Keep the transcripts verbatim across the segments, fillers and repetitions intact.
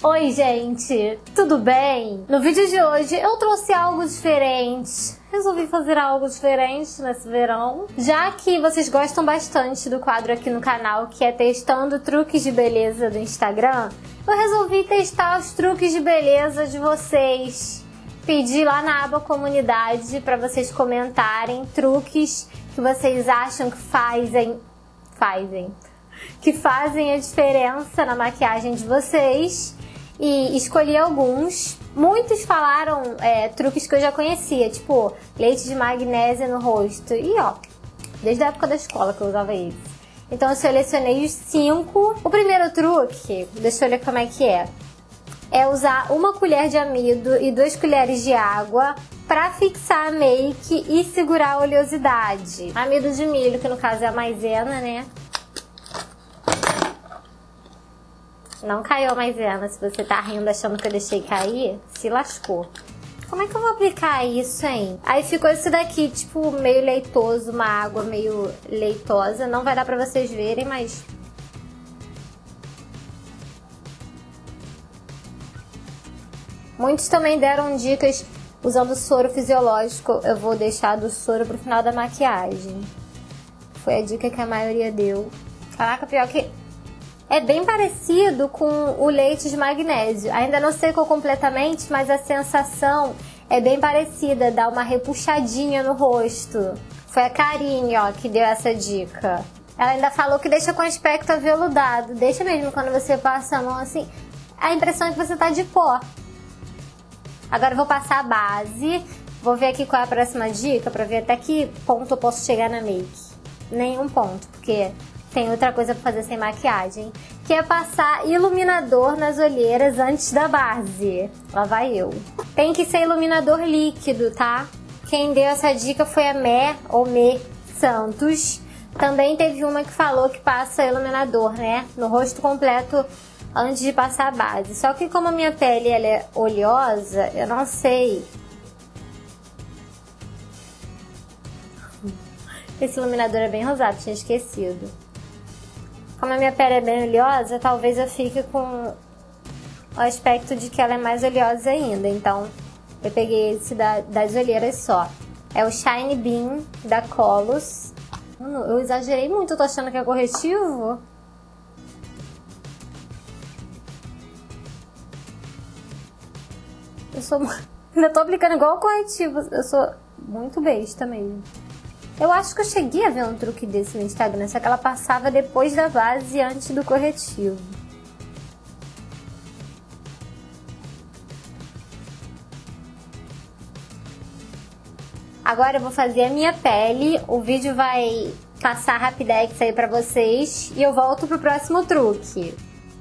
Oi gente, tudo bem? No vídeo de hoje eu trouxe algo diferente. Resolvi fazer algo diferente nesse verão, já que vocês gostam bastante do quadro aqui no canal, que é testando truques de beleza do Instagram. Eu resolvi testar os truques de beleza de vocês. Pedi lá na aba comunidade para vocês comentarem truques que vocês acham que fazem, fazem, que fazem a diferença na maquiagem de vocês. E escolhi alguns. Muitos falaram é, truques que eu já conhecia, tipo leite de magnésia no rosto. E ó, desde a época da escola que eu usava isso. Então eu selecionei os cinco. O primeiro truque, deixa eu olhar como é que é. É usar uma colher de amido e duas colheres de água pra fixar a make e segurar a oleosidade. Amido de milho, que no caso é a maisena, né? Não caiu a maisena. Se você tá rindo achando que eu deixei cair, se lascou. Como é que eu vou aplicar isso, hein? Aí ficou esse daqui, tipo, meio leitoso, uma água meio leitosa. Não vai dar pra vocês verem, mas... Muitos também deram dicas usando soro fisiológico. Eu vou deixar do soro pro final da maquiagem. Foi a dica que a maioria deu. Caraca, pior que... é bem parecido com o leite de magnésio. Ainda não secou completamente, mas a sensação é bem parecida. Dá uma repuxadinha no rosto. Foi a Karine, ó, que deu essa dica. Ela ainda falou que deixa com aspecto aveludado. Deixa mesmo quando você passa a mão assim. A impressão é que você tá de pó. Agora eu vou passar a base. Vou ver aqui qual é a próxima dica pra ver até que ponto eu posso chegar na make. Nenhum ponto, porque... tem outra coisa pra fazer sem maquiagem, que é passar iluminador nas olheiras antes da base. Lá vai eu. Tem que ser iluminador líquido, tá? Quem deu essa dica foi a Mé, ou Me Santos. Também teve uma que falou que passa iluminador, né? No rosto completo antes de passar a base. Só que como a minha pele ela é oleosa, eu não sei... Esse iluminador é bem rosado, tinha esquecido. Como a minha pele é bem oleosa, talvez eu fique com o aspecto de que ela é mais oleosa ainda. Então, eu peguei esse da, das olheiras só. É o Shine Beam da Colors. Hum, eu exagerei muito, eu tô achando que é corretivo. Eu sou... ainda tô aplicando igual corretivo. Eu sou muito besta mesmo. Eu acho que eu cheguei a ver um truque desse no Instagram, só que ela passava depois da base e antes do corretivo. Agora eu vou fazer a minha pele, o vídeo vai passar rapidex aí pra vocês e eu volto pro próximo truque.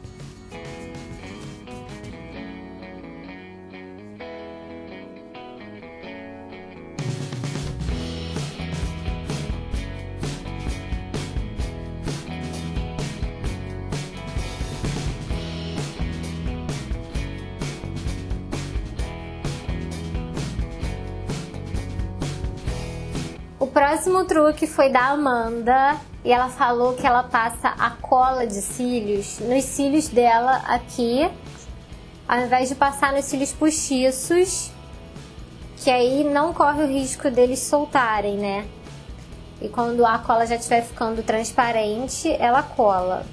O próximo truque foi da Amanda e ela falou que ela passa a cola de cílios nos cílios dela aqui, ao invés de passar nos cílios postiços, que aí não corre o risco deles soltarem, né? E quando a cola já estiver ficando transparente, ela cola.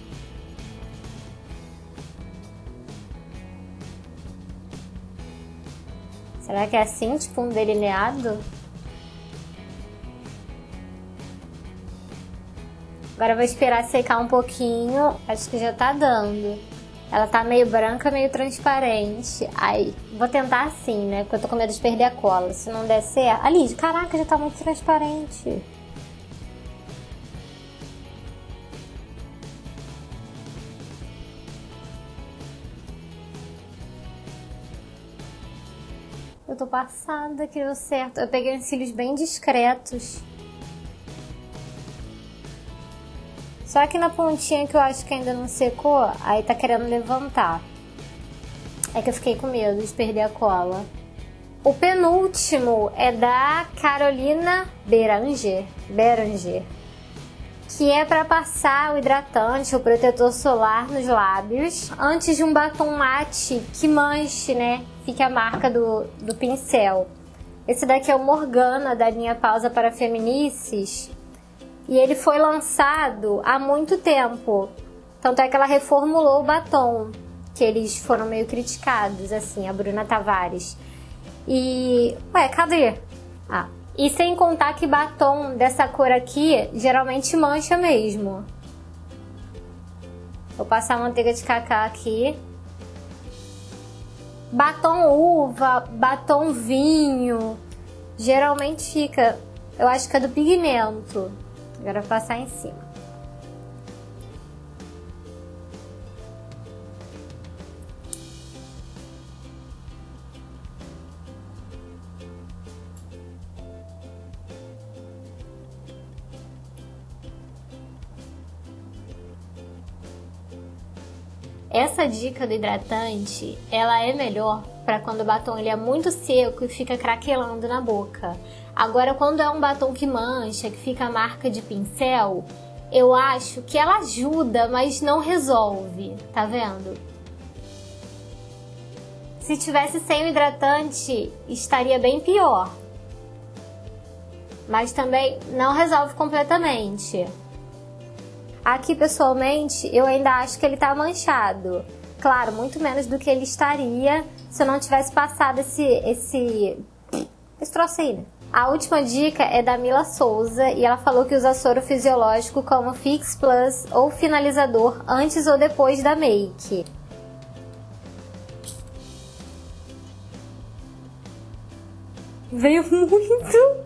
Será que é assim, tipo um delineado? Agora eu vou esperar secar um pouquinho. Acho que já tá dando. Ela tá meio branca, meio transparente. Aí, vou tentar assim, né? Porque eu tô com medo de perder a cola. Se não der certo... Ali, caraca, já tá muito transparente. Eu tô passada que deu certo. Eu peguei uns cílios bem discretos. Só que na pontinha que eu acho que ainda não secou, aí tá querendo levantar. É que eu fiquei com medo de perder a cola. O penúltimo é da Carolina Beranger. Beranger. que é para passar o hidratante, o protetor solar nos lábios, antes de um batom mate que manche, né? Fique a marca do, do pincel. Esse daqui é o Morgana, da linha Pausa para Feminices, e ele foi lançado há muito tempo. Tanto é que ela reformulou o batom, que eles foram meio criticados, assim, a Bruna Tavares. E... Ué, cadê? Ah. E sem contar que batom dessa cor aqui, geralmente mancha mesmo. Vou passar a manteiga de cacau aqui. Batom uva, batom vinho, geralmente fica... Eu acho que é do pigmento. Agora vou passar em cima. Essa dica do hidratante, ela é melhor para quando o batom ele é muito seco e fica craquelando na boca. Agora, quando é um batom que mancha, que fica a marca de pincel, eu acho que ela ajuda, mas não resolve, tá vendo? Se tivesse sem o hidratante, estaria bem pior. Mas também não resolve completamente. Aqui, pessoalmente, eu ainda acho que ele tá manchado. Claro, muito menos do que ele estaria se eu não tivesse passado esse, esse, esse troço aí, né? A última dica é da Mila Souza e ela falou que usa soro fisiológico como Fix Plus ou finalizador antes ou depois da make. Veio muito!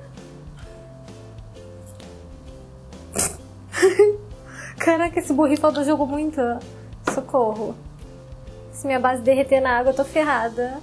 Caraca, esse borrifador jogou muito. Socorro. Se minha base derreter na água, eu tô ferrada.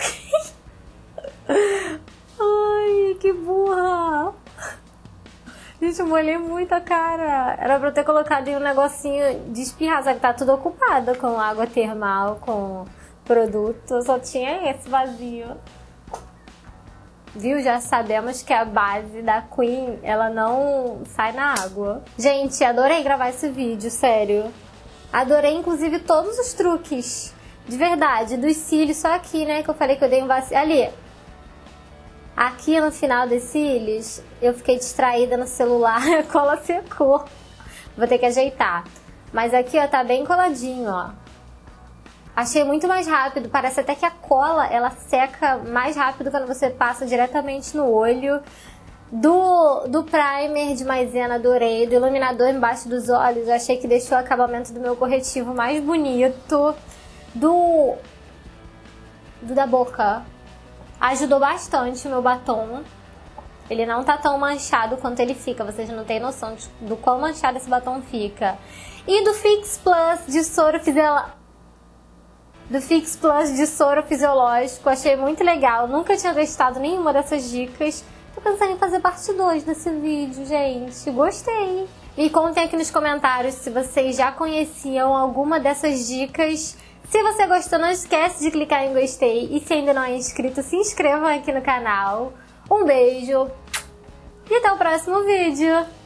Ai, que burra. Gente, eu molhei muito a cara. Era pra eu ter colocado em um negocinho de espirrar, só que tá tudo ocupado com água termal, com produto. Só tinha esse vazio. Viu? Já sabemos que a base da Queen, ela não sai na água. Gente, adorei gravar esse vídeo, sério. Adorei, inclusive, todos os truques. De verdade, dos cílios, só aqui, né, que eu falei que eu dei um vacilo. Ali, aqui no final dos cílios, eu fiquei distraída no celular, a cola secou. Vou ter que ajeitar. Mas aqui, ó, tá bem coladinho, ó. Achei muito mais rápido, parece até que a cola, ela seca mais rápido quando você passa diretamente no olho. Do, do primer de maisena, adorei. Do iluminador embaixo dos olhos, eu achei que deixou o acabamento do meu corretivo mais bonito. Do, do da boca, ajudou bastante o meu batom. Ele não tá tão manchado quanto ele fica, vocês não têm noção de, do quão manchado esse batom fica. E do Fix Plus de soro fisiológico. Do Fix Plus de soro fisiológico, achei muito legal. Nunca tinha testado nenhuma dessas dicas. Tô pensando em fazer parte dois desse vídeo, gente. Gostei. Me contem aqui nos comentários se vocês já conheciam alguma dessas dicas. Se você gostou, não esquece de clicar em gostei. E se ainda não é inscrito, se inscrevam aqui no canal. Um beijo e até o próximo vídeo.